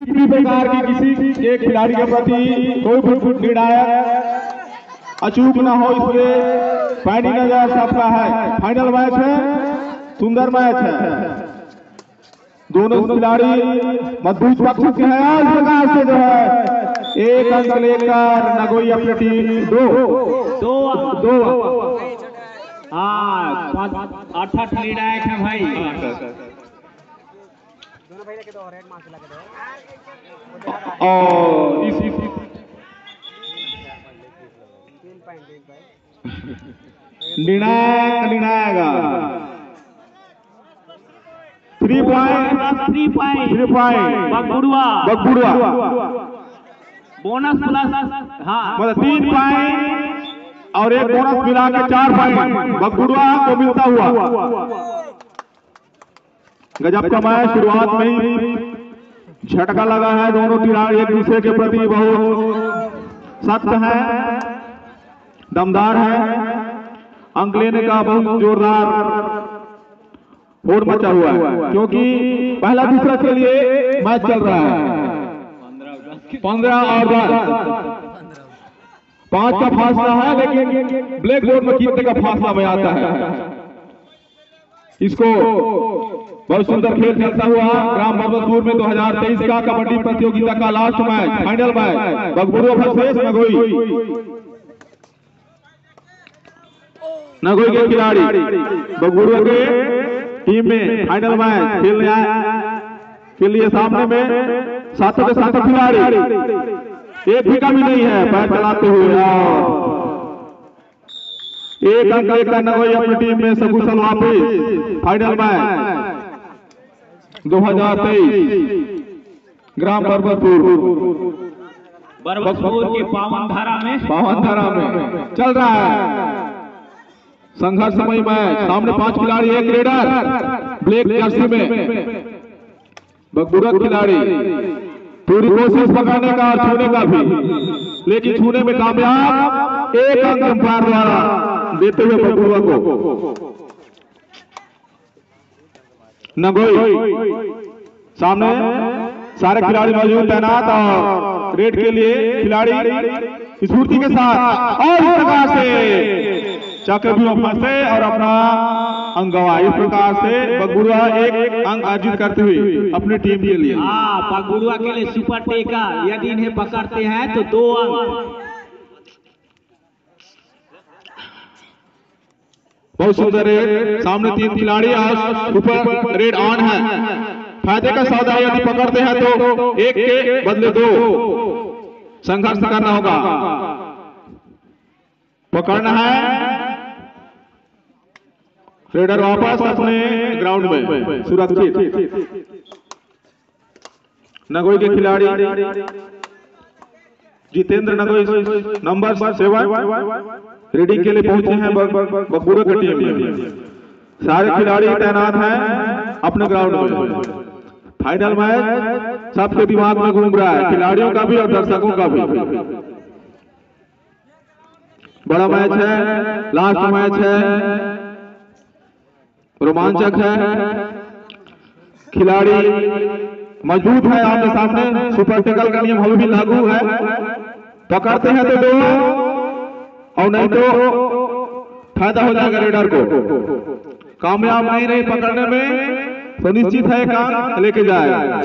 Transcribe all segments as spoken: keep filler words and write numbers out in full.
किसी प्रकार की किसी एक खिलाड़ी के प्रति कोई भी निर्णायक अचूक ना हो, इसलिए पैनी नजर सबका है। फाइनल मैच है, सुंदर मैच है, दोनों खिलाड़ी मजबूत पक्ष के हैं। इस प्रकार से जो है एक अंक लेकर नगोई अपनी टीम दो दो दो हाँ आठ आठ निर्णायक है भाई। और इस निर्णायक निर्णायक three point three point three point Bagburua Bagburua bonus plus हाँ मतलब तीन पॉइंट और एक बोनस मिला के चार पॉइंट बगबुड़ुआ को मिलता हुआ। गजब का मैच, शुरुआत में ही झटका लगा है। दोनों खिलाड़ी एक दूसरे के प्रति बहुत सख्त है, दमदार है। अंक लेने का बहुत जोरदार होड़ मचा हुआ है, क्योंकि पहला दूसरा के लिए मैच चल रहा है। पंद्रह और दस पांच का फासला है, लेकिन ब्लैक बोर्ड में कितने का फासला में आता है। इसको बहुत सुंदर खेल चलता हुआ ग्राम बरबसपुर में दो हज़ार तेईस का कबड्डी प्रतियोगिता का last match, final match Bagburua versus Nagoi. Nagoi के खिलाड़ी बगबुड़ुआ के टीम में फाइनल मैच खेलने आए के लिए सामने में सातों के सातों खिलाड़ी, एक भी कमी नहीं है पैर चलाते हुए। एक अंक लेकर नगोई अपनी टीम में सकुशल वापिस फाइनल मैच दो हज़ार तेईस ग्राम बरबसपुर बरबसपुर के पावन धारा में पावन धारा में चल रहा है। संघर्षमय मैच, सामने पांच खिलाड़ी, एक रेडर ब्लैक जर्सी में बगबुड़ुआ खिलाड़ी पूरी कोशिश पकड़ने का और छूने का भी, लेकिन छूने में कामयाब। एक अंक अंपायर द्वारा देते हुए बगबुड़ुआ को। नगोई सामने सारे खिलाड़ी मौजूद तैनात और रेड के लिए खिलाड़ी स्फूर्ति के साथ और इस प्रकार से चक्रव्यूह फंसे और अपना अंक गंवा। इस प्रकार से बगबुड़ुआ एक अंक अर्जित करते हुए अपनी टीम के लिए हाँ बगबुड़ुआ के लिए सुपर टेका, यदि इन्हें पकड़ते हैं तो दो अंक। बहुत सुंदर रेड, सामने तीन खिलाड़ी और सुपर रेड ऑन है। फायदे का सौदा, यदि पकड़ते हैं तो एक के बदले दो संघर्ष करना होगा। पकड़ना है, रेडर वापस अपने ग्राउंड में सुरक्षित। नगोई के खिलाड़ी Jitendra Nagoi number seven raiding के लिए पहुंचे हैं बगबुड़ुआ की टीम में। सारे खिलाड़ी तैनात हैं अपने ग्राउंड में। फाइनल मैच सबके दिमाग में घूम रहा है, खिलाड़ियों का भी और दर्शकों का भी। बड़ा मैच है, लास्ट मैच है, रोमांचक है। खिलाड़ी मजबूत है, आमने सामने सुपर टैकल का नियम अभी भी लागू है। पकड़ते हैं तो दो और नहीं तो फायदा हो जाएगा रेडर को। कामयाब नहीं रहे पकड़ने में तो निश्चित है काम लेके जाएगा,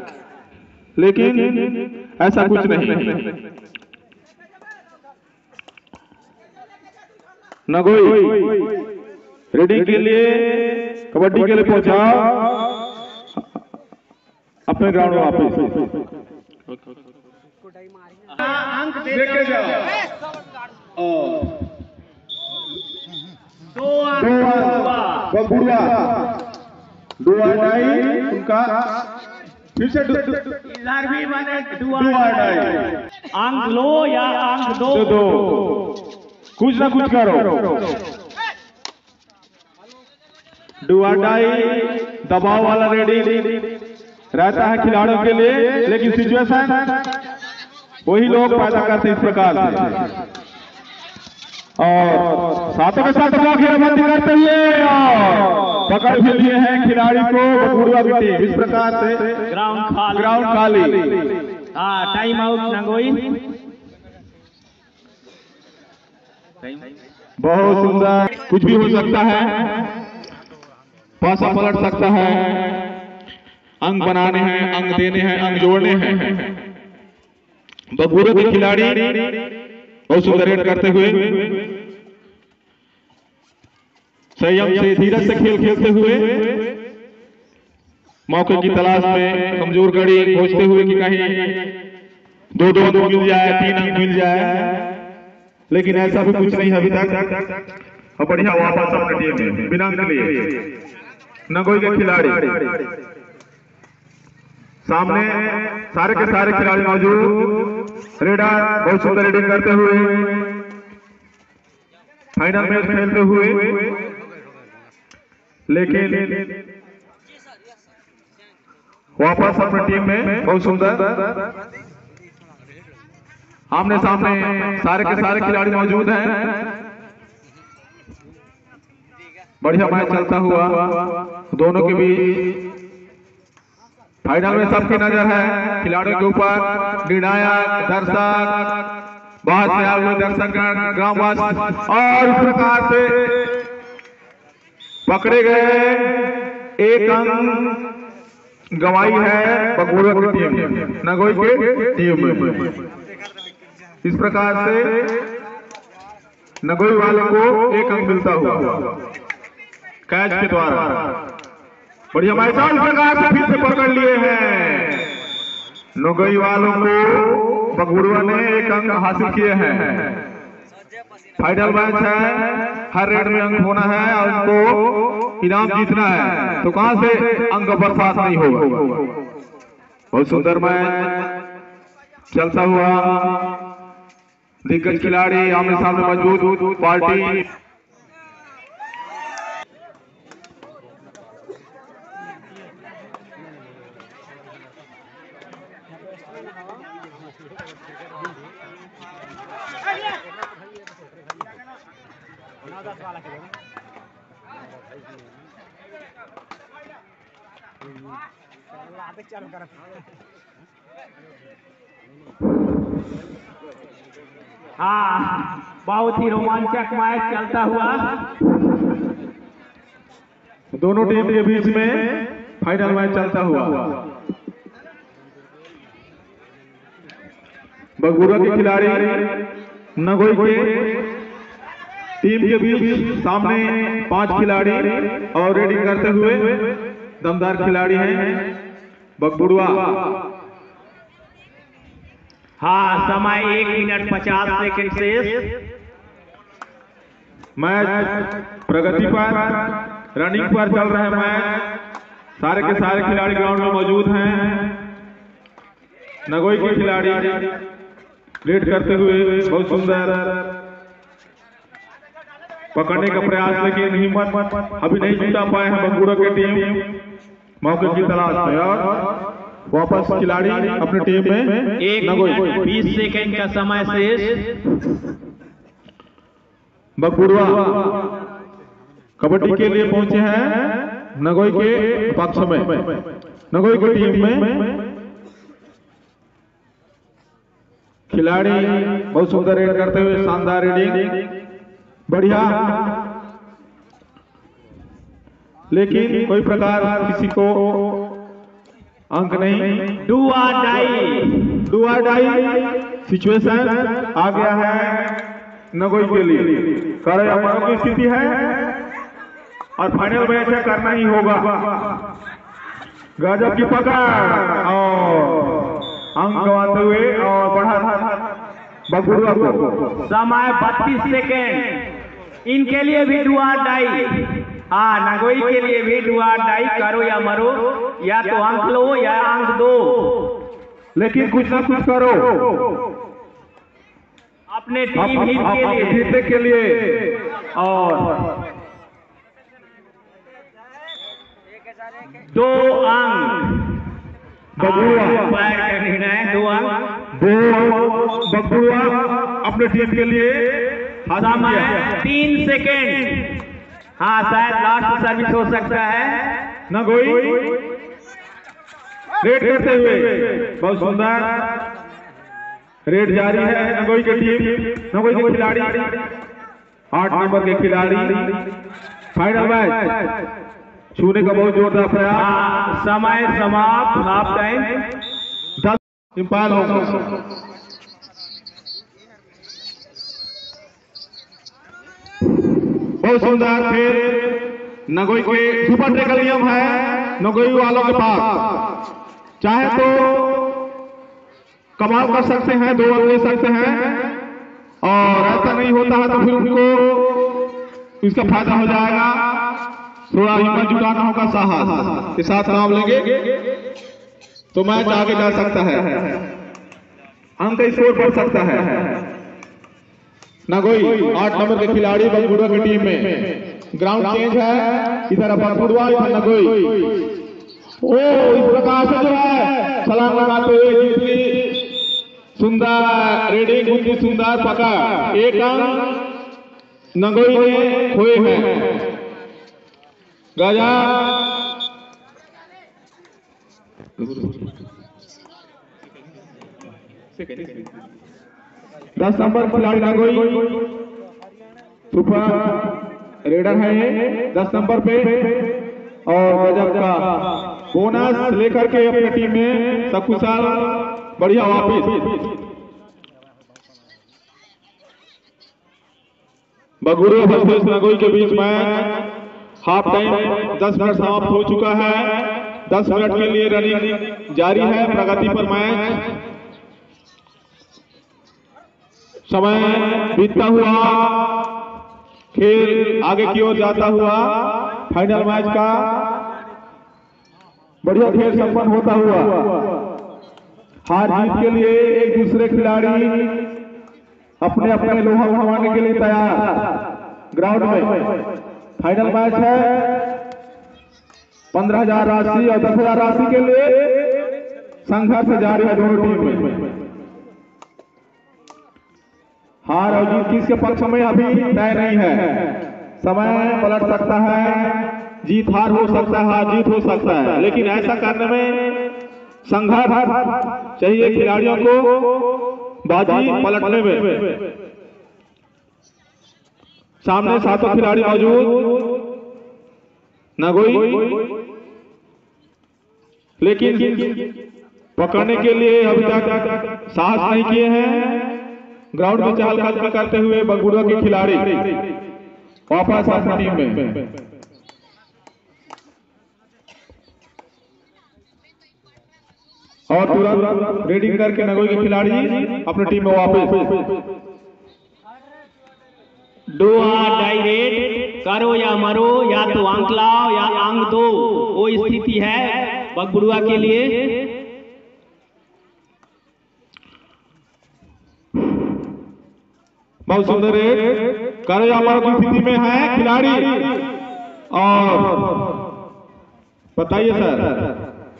लेकिन ऐसा कुछ नहीं। नगोई रेडिंग के लिए, कबड्डी के लिए पहुंचाओ अपने ग्राउंड में वापस। अंक लेके जाओ। दो अंक बगबुड़ुआ दो अढ़ाई उनका फिर से इधर भी बने दो अढ़ाई अंक लो या अंक दो दो कुछ ना कुछ करो। डू और डाई दबाव वाला रेडी रहता है खिलाड़ियों के लिए, लेकिन सिचुएशन वही लोग पैदा करते इस प्रकार से। और सातों के साथ घेराबंदी करते हुए और पकड़ भी लिए हैं खिलाड़ी को बगुड़वा की टीम। इस प्रकार से ग्राउंड खाली ग्राउंड खाली। हाँ, टाइम आउट नगोई। बहुत सुंदर, कुछ भी हो सकता है, पासा पलट सकता है, अंक बनाने हैं, अंक देने हैं, अंक जोड़ने हैं। बगुड़वा के खिलाड़ी बहुत सुंदर रेड करते हुए, संयम से धीरज से खेल खेलते हुए, मौके की तलाश में कमजोर कड़ी खोजते हुए कि कहीं दो दो अंक मिल जाए, तीन अंक मिल जाए, लेकिन ऐसा भी कुछ नहीं है अभी तक। और बढ़िया वापस अपने टीम में बिना अंक लिए नगोई के खिलाड़ी सामने सारे के सारे खिलाड़ी मौजूद, रेडर बहुत सुंदर रेडिंग करते हुए फाइनल मैच खेलते हुए, लेकिन वापस अपनी टीम में बहुत सुंदर आमने सामने सारे के सारे खिलाड़ी मौजूद हैं। बढ़िया मैच चलता हुआ दोनों के बीच, फाइनल में सबकी नजर है खिलाड़ियों के ऊपर, निर्णायक दर्शक, बाहर से आए हुए दर्शक ग्रामवासी, और इस प्रकार से पकड़े गए एक अंक गंवाई है बगुड़वा की टीम नगोई के टीम में। इस प्रकार से नगोई वालों को एक अंक मिलता हुआ कैच के द्वारा। बढ़िया मैच इस प्रकार से फिर से पकड़ लिए हैं नगोई वालों को, बगुड़वा ने एक अंक हासिल किए हैं। फाइनल मैच है, हर रेड में अंक होना है और उनको इनाम जीतना है, तो कहां से अंक बर्बाद नहीं होगा। बहुत सुंदर मैच चलता हुआ, दिग्गज खिलाड़ी आमने सामने मौजूद, पार्टी हाँ, बहुत ही रोमांचक मैच चलता हुआ दोनों टीम के बीच में फाइनल मैच चलता हुआ। बगुड़वा के खिलाड़ी नगोई के टीम के बीच सामने पांच खिलाड़ी और रेडिंग करते हुए दमदार खिलाड़ी हैं बगुड़वा। हाँ, समय एक मिनट पचास सेकंड शेष। मैच प्रगति पर, रनिंग पर चल रहे मैच, सारे के सारे खिलाड़ी ग्राउंड में मौजूद हैं। नगोई के खिलाड़ी रेड करते हुए बहुत सुंदर पकड़ने का प्रयास, लेकिन हिम्मत अभी नहीं जुटा पाए हैं बगुड़वा की टीम मौके की तलाश में। और वापस खिलाड़ी अपनी टीम में एक मिनट बीस सेकंड का समय शेष। बगुड़वा कबड्डी के लिए पहुंचे हैं नगोई के पक्ष में, नगोई की टीम में खिलाड़ी बहुत सुंदर रेड करते हुए, शानदार रेडिंग, बढ़िया, लेकिन कोई प्रकार किसी को अंक नहीं। डू और डाई, डू और डाई सिचुएशन आ गया है नगोई के लिए, करे अमरों की स्थिति है और फाइनल मैच है, करना ही होगा। गजब की पकड़ और अंक गंवाते हुए और बढ़ा बगुड़वा को। समय बत्तीस सेकेंड। इनके लिए भी डू और डाई, हाँ, नगोई के लिए भी डू और डाई, करो या मरो, या तो अंक लो या अंक दो, लेकिन कुछ ना कुछ करो अपने टीम हित के लिए, जीतने के लिए। और दो अंक बगुड़वा का निर्णय, दो अंक दो बगुड़वा अपने टीम के लिए समय तीन सेकेंड। हाँ शायद लास्ट सर्विस हो सकता है। नगोई रेड करते हुए बहुत सुंदर रेड जारी है नगोई की टीम। नगोई के खिलाड़ी आठ नंबर के खिलाड़ी फाइनल मैच छूने का बहुत जोरदार प्रयास। समय समाप्त, हाफ टाइम। दस इम्पायर हो बहुत सुंदर फिर नगोई के सुपर ट्रैकल नियम है नगोई वालों के पास, चाहे तो कमाल कर सकते हैं, दो ओवर ले सकते हैं, और ऐसा नहीं होता है तो फिर उनको इसका फायदा हो जाएगा। थोड़ा हिम्मत जुटाना होगा, साहस के साथ काम लेंगे तो मैच आगे जा सकता है, अंक स्कोर बढ़ सकता है। नगोई आठ नंबर के खिलाड़ी बगबुड़वा की टीम में ग्राउंड चेंज है, इधर बगबुड़वा इधर नगोई। ओ इस प्रकार से जो है छलांग लगाते हुए जीतली सुंदर रेडिंग उतनी सुंदर पकड़, एक अंक नगोई ने खोए हैं। गजा दस नंबर खिलाड़ी नगोई सुपर रेडर है ये दस नंबर पे, और गजब का बोनस लेकर के अपनी टीम में सकुशल बढ़िया वापिस। बगुड़वा वर्सेस नगोई के बीच में हाफ टाइम दस मिनट समाप्त हो चुका है। दस मिनट के लिए रनिंग जारी है, प्रगति पर मैच। समय बीतता हुआ खेल आगे की ओर जाता हुआ फाइनल मैच का बढ़िया खेल संपन्न होता हुआ हार जीत के लिए एक दूसरे खिलाड़ी अपने अपने लोहा उठवाने के लिए तैयार। ग्राउंड में फाइनल मैच है, पंद्रह हजार राशि और दस हजार राशि के लिए संघर्ष जारी है दोनों टीम में। हार और जीत किसके पक्ष में अभी तय नहीं है, समय पलट सकता है, जीत हार हो सकता है, हार जीत हो सकता है, लेकिन ऐसा करने में संघर्ष चाहिए खिलाड़ियों को बाजी पलटने में। सामने सातों खिलाड़ी मौजूद नगोई, लेकिन पकड़ने के लिए अभी तक साहस नहीं किए हैं। ग्राउंड में चहलकदमी करते हुए बगबुड़वा के खिलाड़ी वापस अपनी टीम में। और तुरंत रेडिंग करके नगोई के खिलाड़ी अपनी टीम में वापस। डू आर डाई रेड, करो या मरो, या तो अंक लाओ या अंक दो, वो स्थिति है बगबुड़वा के लिए। बहुत सुंदर रेड, करो या मरो की स्थिति में है खिलाड़ी। और बताइए सर,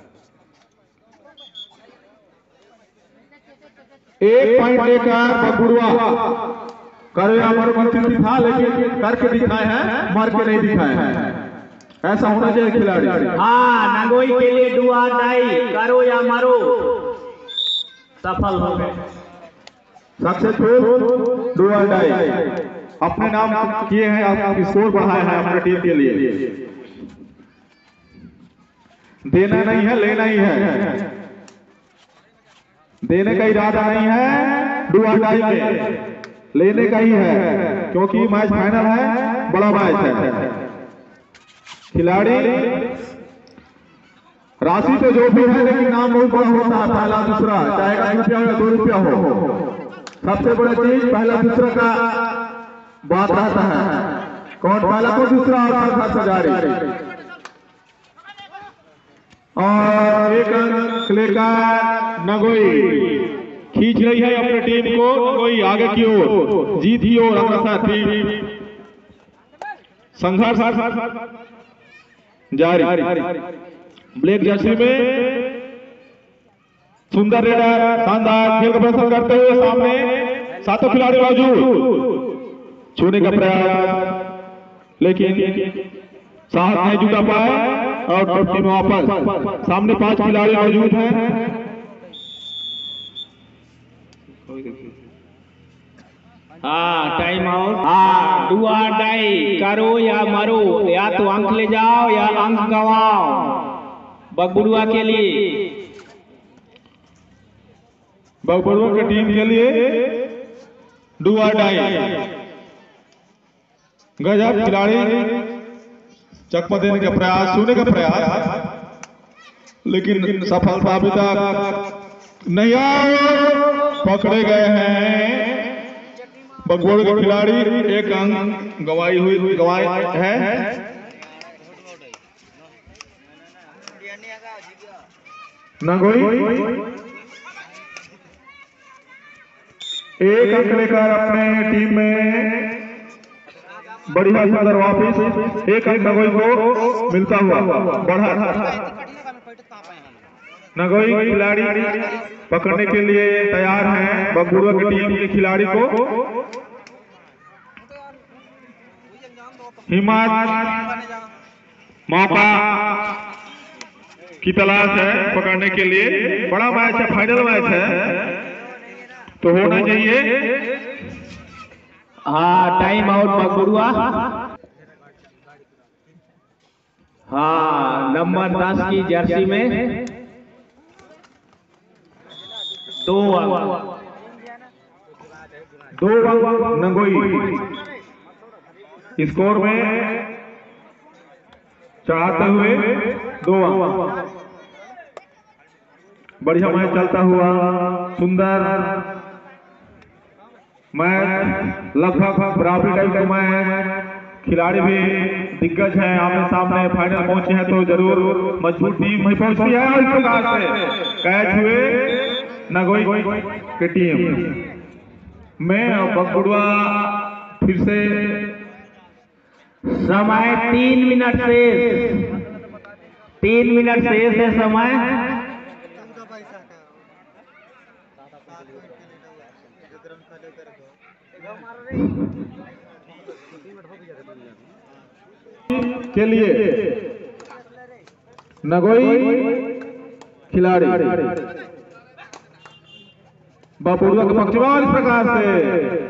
एक पॉइंट लेकर बगबुड़वा करो या मरो की स्थिति था, लेकिन करके दिखाए हैं, मर के नहीं दिखाए हैं। ऐसा होना चाहिए खिलाड़ी। हाँ, नगोई के लिए डू आर डाई, करो या मरो, सफल हो गए, सक्सेसफुल डू आर डाई, अपने नाम किए हैं, आपकी स्कोर बढ़ाए हैं अपनी टीम के लिए। देना नहीं है, लेना ही है, देने का इरादा नहीं है डू आर डाई में, लेने का ही है, क्योंकि मैच फाइनल है, बड़ा मैच है। खिलाड़ी राशि तो जो भी है, लेकिन नाम बहुत बड़ा होता है, पहला दूसरा, चाहे एक रुपया हो या दो रुपया हो, सबसे बड़ा चीज पहला दूसरा का बात रहता है, कौन पहला को दूसरा और जारी। और एक अंक लेकर नगोई खींच रही है अपनी टीम को, नगोई आगे की ओर, जीत की ओर अग्रसर टीम। संघर्ष जारी। ब्लैक जर्सी में सुंदर रेडर शानदार खेल का प्रदर्शन करते हुए सामने सातों खिलाड़ी मौजूद। छूने का प्रयास, लेकिन साहस नहीं जुटा पाया और टोटी में वापस। सामने पांच खिलाड़ी मौजूद हैं। हाँ, टाइम आउट। हाँ, डू और डाई, करो या मरो, या तो अंक ले जाओ या अंक गवाओ बगबुड़ुआ के लिए। बगबुड़ुआ की टीम के लिए डू और डाई। गजब खिलाड़ी चकमा देने का प्रयास, छूने का प्रयास, लेकिन सफलता अभी तक नहीं आई। पकड़े गए हैं बगबुड़ुआ के खिलाड़ी। एक अंक गवाई हुई गवाई है। नगोई एक अंक लेकर अपने टीम में बढ़िया सुंदर वापिस। एक अंक नगोई को मिलता हुआ बढ़ा। नगोई खिलाड़ी पकड़ने के लिए तैयार हैं बगबुड़ुआ की टीम के खिलाड़ी को। हिम्मत मौका की तलाश है पकड़ने के लिए। बड़ा मैच है, फाइनल मैच है, तो होना चाहिए। हाँ, टाइम आउट बगबुड़ुआ। हाँ, नंबर दस की जर्सी में दो अंक, दो अंक नगोई स्कोर में चढ़ाते हुए दो अंक। बढ़िया मैच चलता हुआ, सुंदर मैच, लगभग बराबरी टाइप का मैच। खिलाड़ी भी दिग्गज हैं, आमने सामने फाइनल पहुंचे हैं, तो जरूर मजबूत टीम वहीं पहुंचती है। और इस प्रकार से कैच हुए नगोई की टीम में। बगबुड़ुआ फिर से समय तीन मिनट शेष, तीन मिनट शेष है समय। के लिए नगोई खिलाड़ी बगबुड़ुआ के पक्ष में इस प्रकार से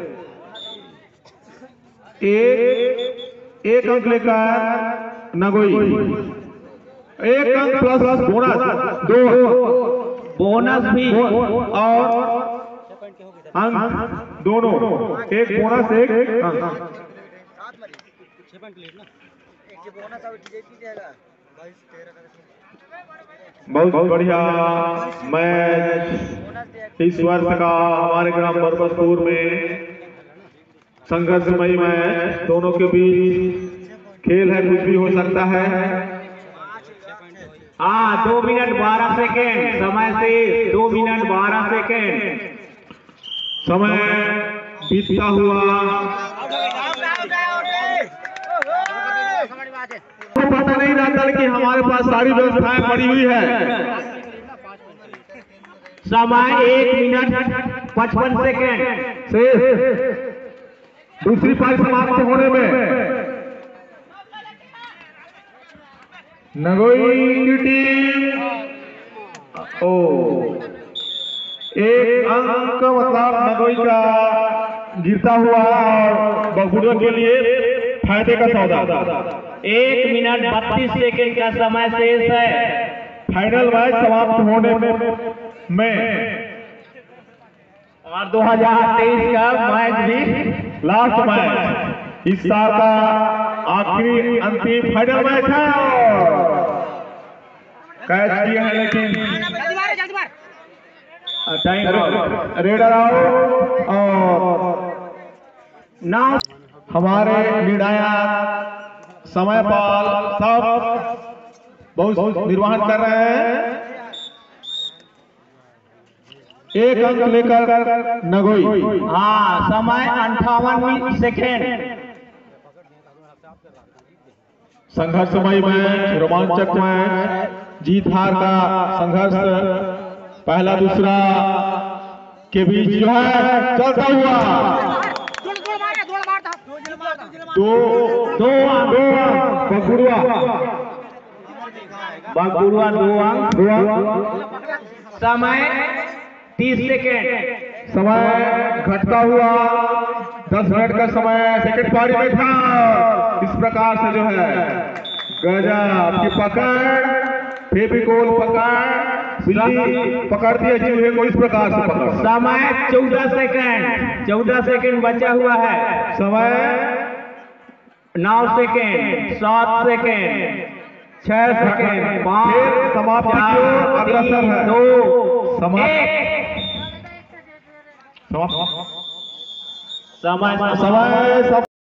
एक एक अंक लेकर नगोई। एक अंक प्लस बोनस, दो बोनस भी और अंक दोनों, एक बोनस एक अंक। बहुत बढ़िया मैच इस वर्ष का हमारे ग्राम बरबसपुर में। संघर्षमयी मैच, दोनों के बीच खेल है, कुछ भी हो सकता है। हाँ, दो मिनट बारह सेकेंड समय से, दो मिनट बारह सेकेंड समय बीतता हुआ। तो पता नहीं रहता कि हमारे पास सारी व्यवस्थाएं पड़ी हुई है। समय एक मिनट पचपन सेकेंड से दूसरी पारी समाप्त होने में नगोई की टीम ओ एक अंक मतलब नगोई का गिरता हुआ और बगबुड़ुआ के लिए फायदे का सौदा। एक मिनट बत्तीस सेकेंड का समय शेष है फाइनल मैच समाप्त होने में। और दो हज़ार तेईस का मैच भी लास्ट मैच, इस साल का आखिरी अंतिम फाइनल मैच है। कैच किया है लेकिन रेडर आउट। और नाउ हमारे निर्णायक समयपाल सब बहुत निर्वहन कर रहे हैं। एक अंक लेकर नगोई। हाँ, समय अंठावन सेकेंड। संघर्षमयी मैच, रोमांचक मैच, जीत हार का संघर्ष पहला दूसरा के बीच जो है चलता हुआ। दो दो अंक दो अंक बगुड़ुआ बगुड़ुआ दो अंक। दो अंक। समय तीस सेकेंड। समय घटता हुआ दस मिनट का समय सेकंड पारी में था। इस प्रकार से जो है गजब की पकड़, फेविकोल पकड़, बिल्ली पकड़ती है चूहे को इस प्रकार से पकड़। समय चौदह सेकेंड। चौदह सेकेंड बचा हुआ है। समय नौ सेकेंड, सात सेकेंड, छह सेकेंड, पाँच, फिर समाप्ति की चार, ओर अग्रसर है। दो, समाप्त। एक। समाप्त। समय समय